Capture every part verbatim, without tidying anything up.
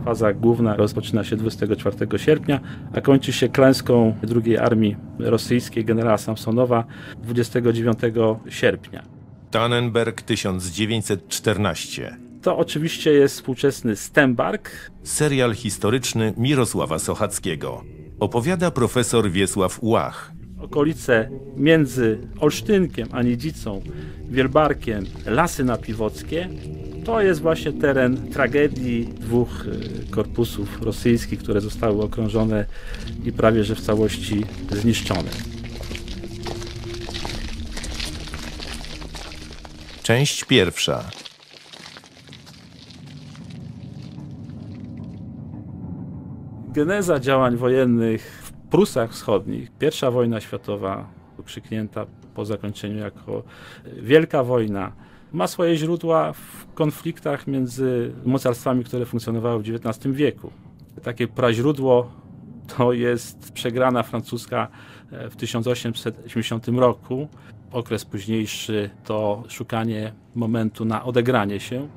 Faza główna rozpoczyna się dwudziestego czwartego sierpnia, a kończy się klęską drugiej Armii Rosyjskiej generała Samsonowa dwudziestego dziewiątego sierpnia. Tannenberg tysiąc dziewięćset czternaście. To oczywiście jest współczesny Sternberg. Serial historyczny Mirosława Sochackiego. Opowiada profesor Wiesław Łach. Okolice między Olsztynkiem a Niedzicą, Wielbarkiem, Lasy Napiwockie, to jest właśnie teren tragedii dwóch korpusów rosyjskich, które zostały okrążone i prawie że w całości zniszczone. Część pierwsza. Geneza działań wojennych w Prusach Wschodnich, pierwsza wojna światowa, krzyknięta po zakończeniu jako Wielka Wojna, ma swoje źródła w konfliktach między mocarstwami, które funkcjonowały w dziewiętnastym wieku. Takie praźródło to jest przegrana francuska w tysiąc osiemset osiemdziesiątym roku. Okres późniejszy to szukanie momentu na odegranie się.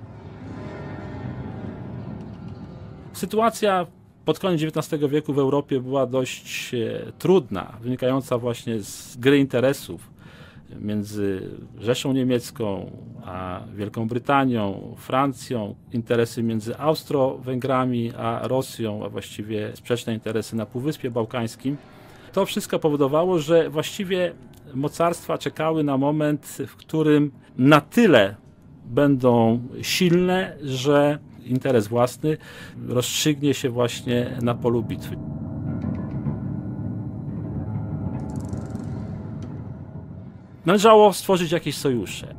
Sytuacja pod koniec dziewiętnastego wieku w Europie była dość trudna, wynikająca właśnie z gry interesów między Rzeszą Niemiecką a Wielką Brytanią, Francją, interesy między Austro-Węgrami a Rosją, a właściwie sprzeczne interesy na Półwyspie Bałkańskim. To wszystko powodowało, że właściwie mocarstwa czekały na moment, w którym na tyle będą silne, że interes własny rozstrzygnie się właśnie na polu bitwy. Należało stworzyć jakieś sojusze.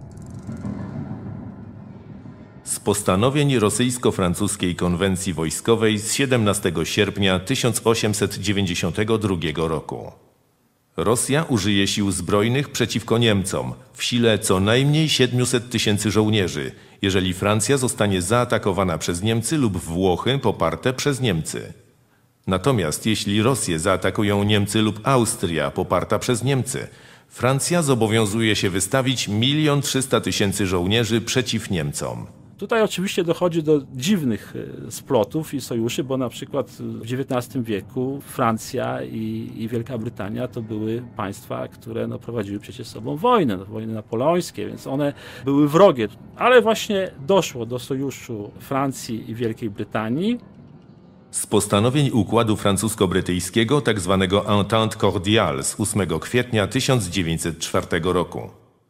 Z postanowień rosyjsko-francuskiej konwencji wojskowej z siedemnastego sierpnia tysiąc osiemset dziewięćdziesiątego drugiego roku. Rosja użyje sił zbrojnych przeciwko Niemcom w sile co najmniej siedmiuset tysięcy żołnierzy, jeżeli Francja zostanie zaatakowana przez Niemcy lub Włochy poparte przez Niemcy. Natomiast jeśli Rosję zaatakują Niemcy lub Austria poparta przez Niemcy, Francja zobowiązuje się wystawić milion trzysta tysięcy żołnierzy przeciw Niemcom. Tutaj oczywiście dochodzi do dziwnych splotów i sojuszy, bo na przykład w dziewiętnastym wieku Francja i, i Wielka Brytania to były państwa, które no, prowadziły przecież sobą wojnę, no, wojny napoleońskie, więc one były wrogie. Ale właśnie doszło do sojuszu Francji i Wielkiej Brytanii. Z postanowień układu francusko-brytyjskiego, tzw. Entente Cordiale z ósmego kwietnia tysiąc dziewięćset czwartego roku.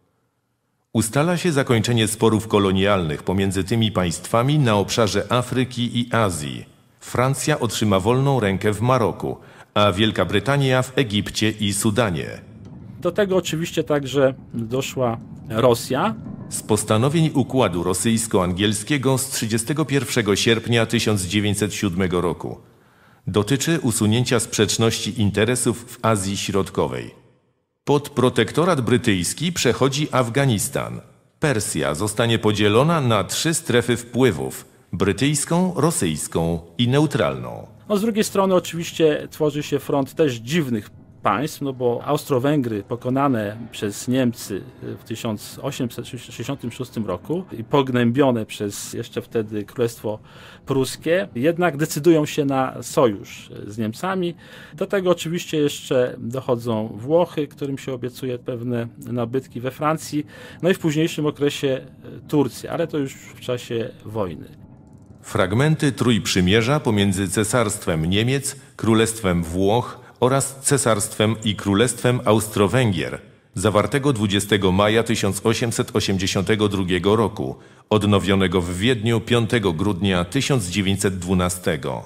Ustala się zakończenie sporów kolonialnych pomiędzy tymi państwami na obszarze Afryki i Azji. Francja otrzyma wolną rękę w Maroku, a Wielka Brytania w Egipcie i Sudanie. Do tego oczywiście także doszła Rosja. Z postanowień układu rosyjsko-angielskiego z trzydziestego pierwszego sierpnia tysiąc dziewięćset siódmego roku. Dotyczy usunięcia sprzeczności interesów w Azji Środkowej. Pod protektorat brytyjski przechodzi Afganistan. Persja zostanie podzielona na trzy strefy wpływów: brytyjską, rosyjską i neutralną. No, z drugiej strony oczywiście tworzy się front też dziwnych państw, no bo Austro-Węgry pokonane przez Niemcy w tysiąc osiemset sześćdziesiątym szóstym roku i pognębione przez jeszcze wtedy Królestwo Pruskie, jednak decydują się na sojusz z Niemcami. Do tego oczywiście jeszcze dochodzą Włochy, którym się obiecuje pewne nabytki we Francji, no i w późniejszym okresie Turcja, ale to już w czasie wojny. Fragmenty Trójprzymierza pomiędzy Cesarstwem Niemiec, Królestwem Włoch oraz Cesarstwem i Królestwem Austro-Węgier, zawartego dwudziestego maja tysiąc osiemset osiemdziesiątego drugiego roku, odnowionego w Wiedniu piątego grudnia tysiąc dziewięćset dwunastego.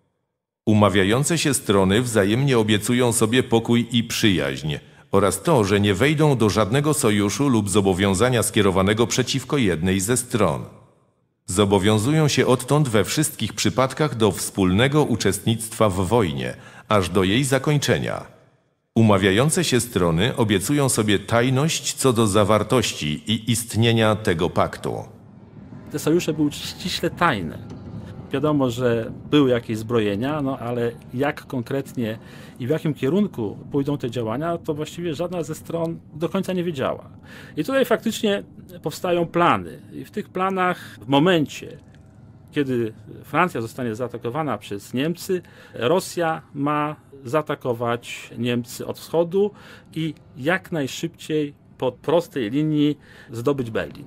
Umawiające się strony wzajemnie obiecują sobie pokój i przyjaźń oraz to, że nie wejdą do żadnego sojuszu lub zobowiązania skierowanego przeciwko jednej ze stron. Zobowiązują się odtąd we wszystkich przypadkach do wspólnego uczestnictwa w wojnie, aż do jej zakończenia. Umawiające się strony obiecują sobie tajność co do zawartości i istnienia tego paktu. Te sojusze były ściśle tajne. Wiadomo, że były jakieś zbrojenia, no ale jak konkretnie i w jakim kierunku pójdą te działania, to właściwie żadna ze stron do końca nie wiedziała. I tutaj faktycznie powstają plany. I w tych planach w momencie, Kiedy Francja zostanie zaatakowana przez Niemcy, Rosja ma zaatakować Niemcy od wschodu i jak najszybciej po prostej linii zdobyć Berlin.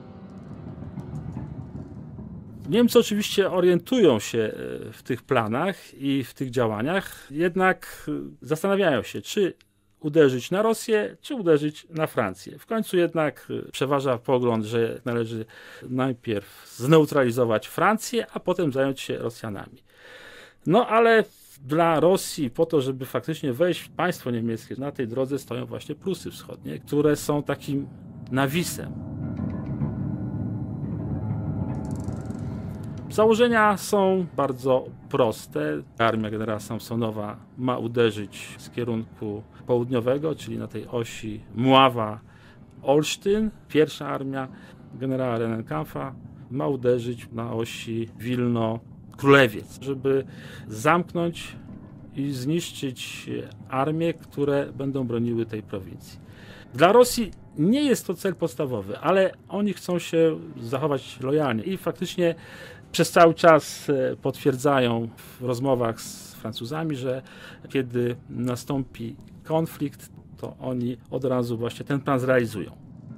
Niemcy oczywiście orientują się w tych planach i w tych działaniach, jednak zastanawiają się, czy uderzyć na Rosję, czy uderzyć na Francję. W końcu jednak przeważa pogląd, że należy najpierw zneutralizować Francję, a potem zająć się Rosjanami. No ale dla Rosji, po to, żeby faktycznie wejść w państwo niemieckie, na tej drodze stoją właśnie Prusy Wschodnie, które są takim nawisem. Założenia są bardzo proste. Armia generała Samsonowa ma uderzyć z kierunku południowego, czyli na tej osi Mława-Olsztyn. Pierwsza armia generała Rennenkampfa ma uderzyć na osi Wilno-Królewiec, żeby zamknąć i zniszczyć armie, które będą broniły tej prowincji. Dla Rosji nie jest to cel podstawowy, ale oni chcą się zachować lojalnie i faktycznie przez cały czas potwierdzają w rozmowach z Francuzami, że kiedy nastąpi konflikt, to oni od razu właśnie ten plan zrealizują.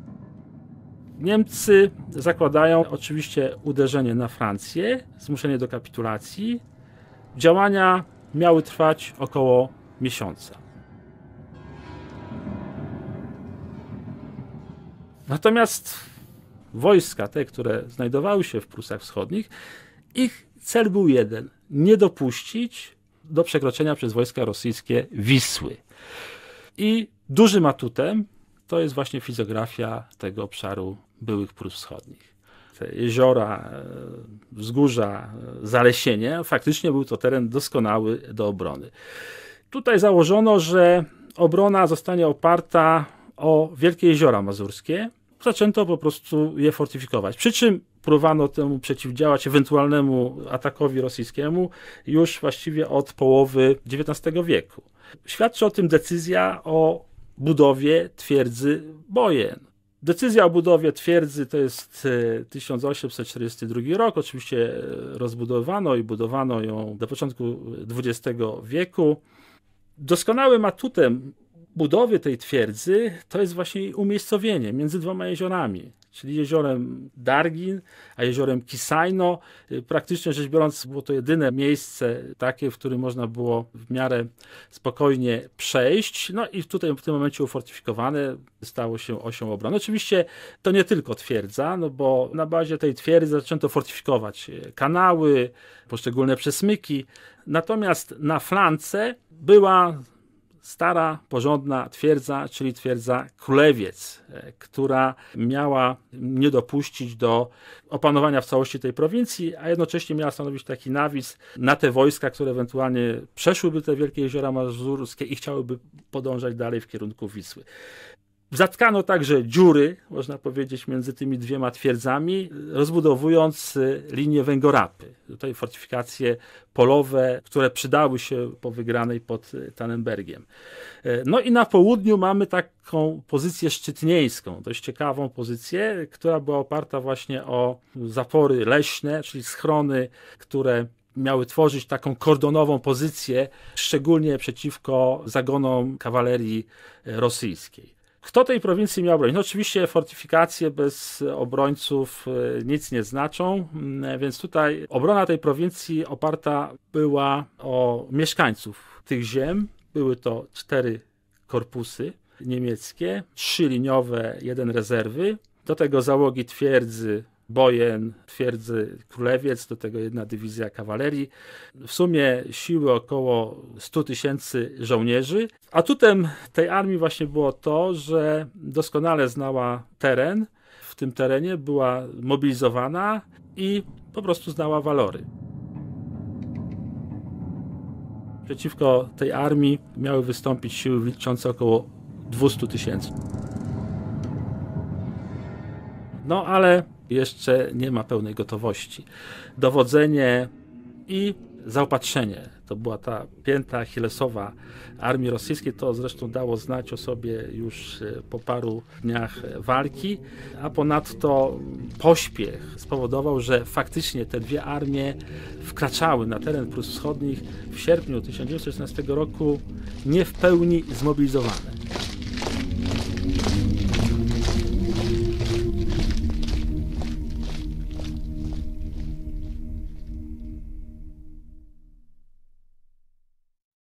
Niemcy zakładają oczywiście uderzenie na Francję, zmuszenie do kapitulacji. Działania miały trwać około miesiąca. Natomiast wojska, te, które znajdowały się w Prusach Wschodnich, ich cel był jeden: nie dopuścić do przekroczenia przez wojska rosyjskie Wisły. I dużym atutem to jest właśnie fizjografia tego obszaru byłych Prus Wschodnich. Te jeziora, wzgórza, zalesienie, faktycznie był to teren doskonały do obrony. Tutaj założono, że obrona zostanie oparta o Wielkie Jeziora Mazurskie. Zaczęto po prostu je fortyfikować. Przy czym próbowano temu przeciwdziałać ewentualnemu atakowi rosyjskiemu już właściwie od połowy dziewiętnastego wieku. Świadczy o tym decyzja o budowie twierdzy Bojen. Decyzja o budowie twierdzy to jest tysiąc osiemset czterdziesty drugi rok. Oczywiście rozbudowano i budowano ją do początku dwudziestego wieku. Doskonałym atutem budowy tej twierdzy to jest właśnie jej umiejscowienie między dwoma jeziorami, czyli jeziorem Dargin a jeziorem Kisajno. Praktycznie rzecz biorąc było to jedyne miejsce takie, w którym można było w miarę spokojnie przejść. No i tutaj w tym momencie ufortyfikowane stało się osią obrony. Oczywiście to nie tylko twierdza, no bo na bazie tej twierdzy zaczęto fortyfikować kanały, poszczególne przesmyki. Natomiast na flance była stara, porządna twierdza, czyli twierdza Królewiec, która miała nie dopuścić do opanowania w całości tej prowincji, a jednocześnie miała stanowić taki nawis na te wojska, które ewentualnie przeszłyby te Wielkie Jeziora Mazurskie i chciałyby podążać dalej w kierunku Wisły. Zatkano także dziury, można powiedzieć, między tymi dwiema twierdzami, rozbudowując linię Węgorapy. Tutaj fortyfikacje polowe, które przydały się po wygranej pod Tannenbergiem. No i na południu mamy taką pozycję szczytnieńską, dość ciekawą pozycję, która była oparta właśnie o zapory leśne, czyli schrony, które miały tworzyć taką kordonową pozycję, szczególnie przeciwko zagonom kawalerii rosyjskiej. Kto tej prowincji miał bronić? No oczywiście fortyfikacje bez obrońców nic nie znaczą, więc tutaj obrona tej prowincji oparta była o mieszkańców tych ziem. Były to cztery korpusy niemieckie, trzy liniowe, jeden rezerwy. Do tego załogi twierdzy Bojen, twierdzy Królewiec, do tego jedna dywizja kawalerii. W sumie siły około stu tysięcy żołnierzy. Atutem tej armii właśnie było to, że doskonale znała teren. W tym terenie była mobilizowana i po prostu znała walory. Przeciwko tej armii miały wystąpić siły liczące około dwustu tysięcy. No ale jeszcze nie ma pełnej gotowości. Dowodzenie i zaopatrzenie to była ta pięta achillesowa armii rosyjskiej. To zresztą dało znać o sobie już po paru dniach walki, a ponadto pośpiech spowodował, że faktycznie te dwie armie wkraczały na teren Prus Wschodnich w sierpniu tysiąc dziewięćset szesnastego roku nie w pełni zmobilizowane.